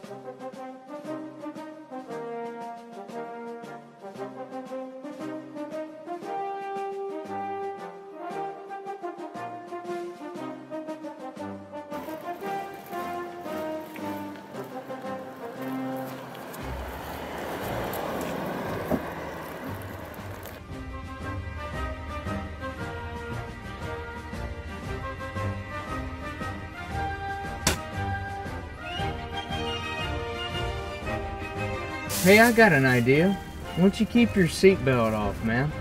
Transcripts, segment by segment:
Hey, I got an idea. Why don't you keep your seatbelt off, man?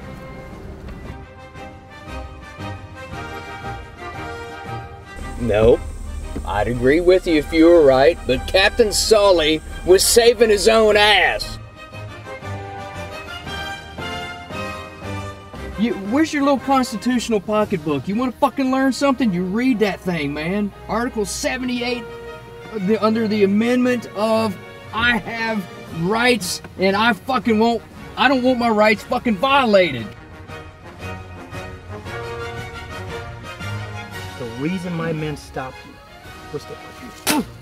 Nope. I'd agree with you if you were right, but Captain Sully was saving his own ass. Where's your little constitutional pocketbook? You want to fucking learn something? You read that thing, man. Article 78, under the amendment of I have rights and I don't want my rights fucking violated. The reason my men stopped you was to help you.